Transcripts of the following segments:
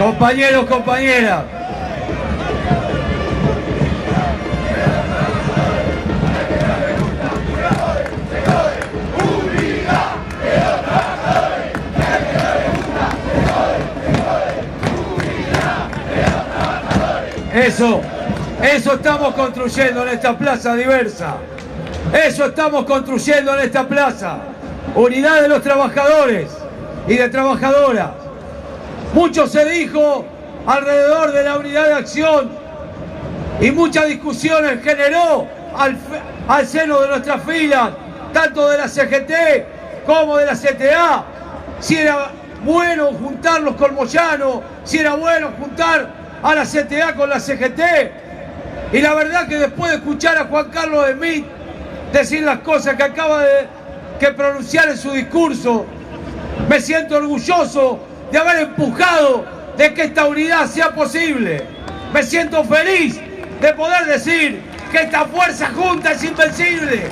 Compañeros, compañeras. Eso estamos construyendo en esta plaza diversa. Eso estamos construyendo en esta plaza. Unidad de los trabajadores y de trabajadoras. Mucho se dijo alrededor de la unidad de acción y muchas discusiones generó al seno de nuestras filas, tanto de la CGT como de la CTA, si era bueno juntarlos con Moyano, si era bueno juntar a la CTA con la CGT. Y la verdad que después de escuchar a Juan Carlos Smith decir las cosas que acaba de pronunciar en su discurso, me siento orgulloso de haber empujado de que esta unidad sea posible. Me siento feliz de poder decir que esta fuerza junta es invencible.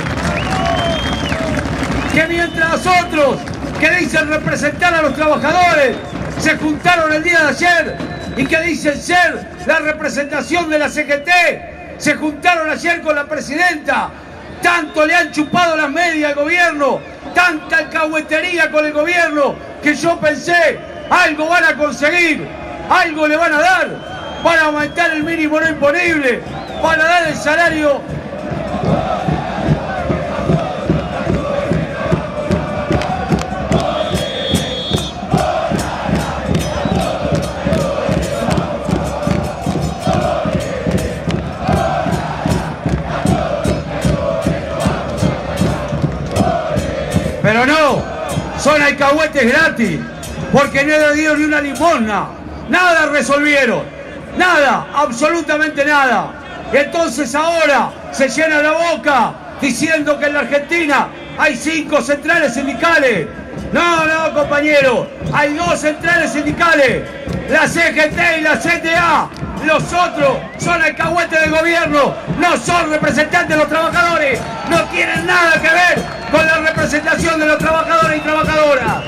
Que mientras otros que dicen representar a los trabajadores se juntaron el día de ayer y que dicen ser la representación de la CGT, se juntaron ayer con la presidenta, tanto le han chupado las medias al gobierno, tanta alcahuetería con el gobierno, que yo pensé, algo van a conseguir, algo le van a dar, van a aumentar el mínimo no imponible, van a dar el salario. Pero no, son alcahuetes gratis, porque no le dieron ni una limosna, nada resolvieron, nada, absolutamente nada. Y entonces ahora se llena la boca diciendo que en la Argentina hay 5 centrales sindicales. No, no, compañero, hay 2 centrales sindicales, la CGT y la CTA. Los otros son alcahuetes del gobierno, no son representantes de los trabajadores, no tienen nada que ver con la representación de los trabajadores y trabajadoras.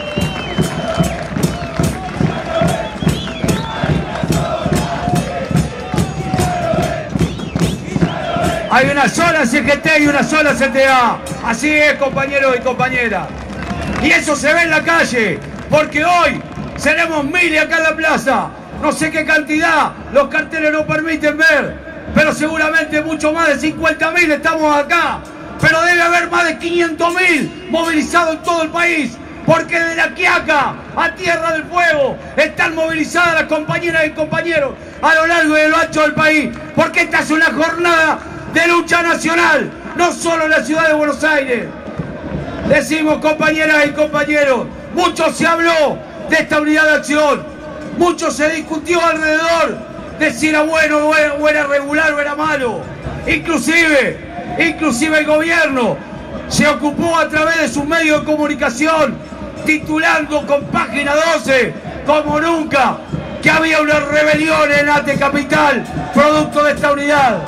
Hay una sola CGT y una sola CTA. Así es, compañeros y compañeras. Y eso se ve en la calle, porque hoy seremos miles acá en la plaza. No sé qué cantidad, los carteles no permiten ver, pero seguramente mucho más de 50.000 estamos acá. Pero debe haber más de 500.000 movilizados en todo el país, porque de La Quiaca a Tierra del Fuego están movilizadas las compañeras y compañeros a lo largo y a lo ancho del país, porque esta es una jornada de lucha nacional, no solo en la ciudad de Buenos Aires. Decimos, compañeras y compañeros, mucho se habló de esta unidad de acción. Mucho se discutió alrededor de si era bueno o era regular o era malo. Inclusive el gobierno se ocupó a través de sus medios de comunicación, titulando con Página 12, como nunca, que había una rebelión en ATE Capital, producto de esta unidad.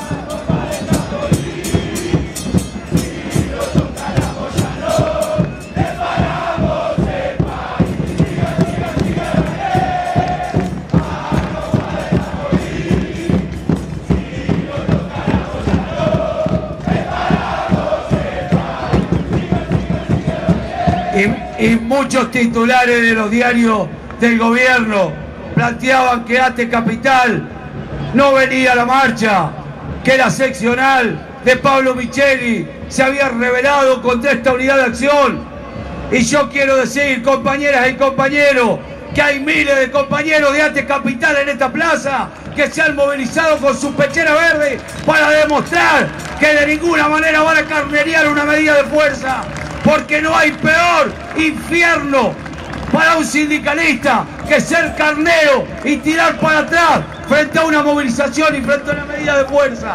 Y muchos titulares de los diarios del gobierno planteaban que ATE Capital no venía a la marcha, que la seccional de Pablo Micheli se había rebelado contra esta unidad de acción. Y yo quiero decir, compañeras y compañeros, que hay miles de compañeros de ATE Capital en esta plaza que se han movilizado con su pechera verde para demostrar que de ninguna manera van a carnerear una medida de fuerza. Porque no hay peor infierno para un sindicalista que ser carnero y tirar para atrás frente a una movilización y frente a una medida de fuerza.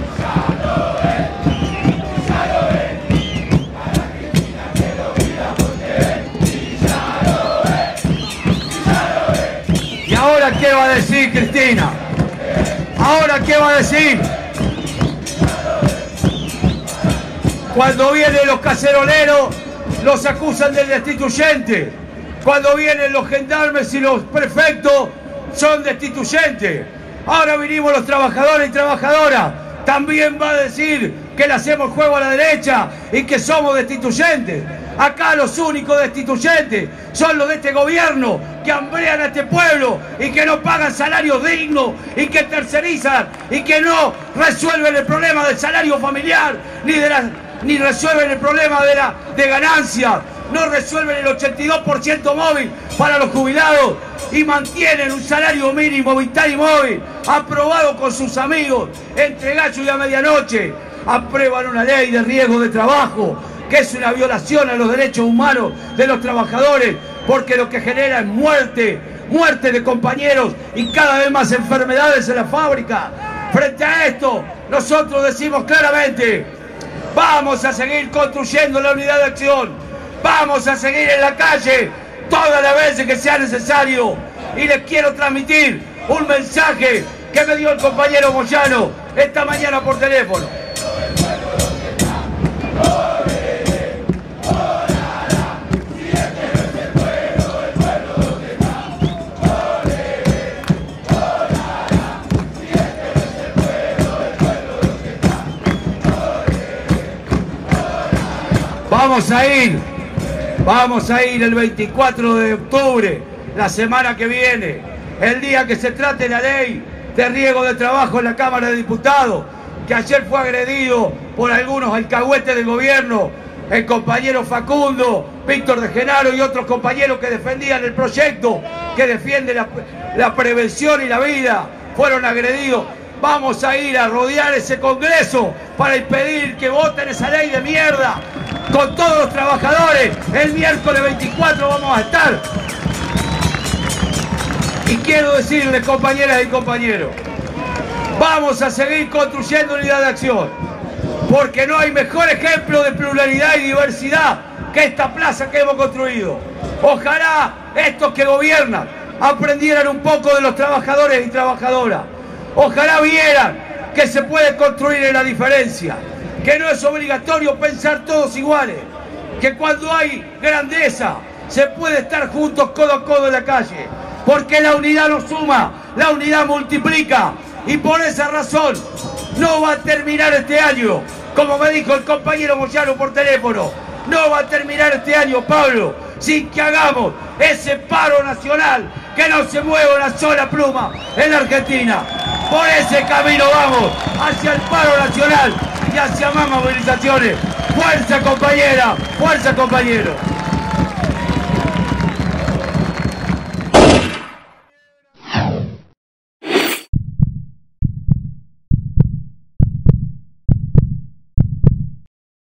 ¿Y ahora qué va a decir Cristina? ¿Ahora qué va a decir? Cuando vienen los caceroleros, los acusan del destituyente. Cuando vienen los gendarmes y los prefectos, son destituyentes. Ahora vinimos los trabajadores y trabajadoras. También va a decir que le hacemos juego a la derecha y que somos destituyentes. Acá los únicos destituyentes son los de este gobierno que hambrean a este pueblo y que no pagan salarios dignos y que tercerizan y que no resuelven el problema del salario familiar ni resuelven el problema de ganancias, no resuelven el 82% móvil para los jubilados y mantienen un salario mínimo vital y móvil aprobado con sus amigos entre gallo y a medianoche. Aprueban una ley de riesgo de trabajo que es una violación a los derechos humanos de los trabajadores, porque lo que genera es muerte de compañeros y cada vez más enfermedades en la fábrica. Frente a esto, nosotros decimos claramente, vamos a seguir construyendo la unidad de acción, vamos a seguir en la calle todas las veces que sea necesario. Y les quiero transmitir un mensaje que me dio el compañero Moyano esta mañana por teléfono. Vamos a ir el 24 de octubre, la semana que viene, el día que se trate la ley de riesgo de trabajo en la Cámara de Diputados, que ayer fue agredido por algunos alcahuetes del gobierno, el compañero Facundo, Víctor de Genaro y otros compañeros que defendían el proyecto, que defiende la prevención y la vida, fueron agredidos. Vamos a ir a rodear ese Congreso para impedir que voten esa ley de mierda con todos los trabajadores. El miércoles 24 vamos a estar. Y quiero decirles, compañeras y compañeros, vamos a seguir construyendo unidad de acción, porque no hay mejor ejemplo de pluralidad y diversidad que esta plaza que hemos construido. Ojalá estos que gobiernan aprendieran un poco de los trabajadores y trabajadoras. Ojalá vieran que se puede construir en la diferencia, que no es obligatorio pensar todos iguales, que cuando hay grandeza se puede estar juntos codo a codo en la calle, porque la unidad nos suma, la unidad multiplica, y por esa razón no va a terminar este año, como me dijo el compañero Moyano por teléfono, no va a terminar este año, Pablo, sin que hagamos ese paro nacional, que no se mueva una sola pluma en la Argentina. Por ese camino vamos, hacia el paro nacional y hacia más movilizaciones. ¡Fuerza, compañera! ¡Fuerza, compañero!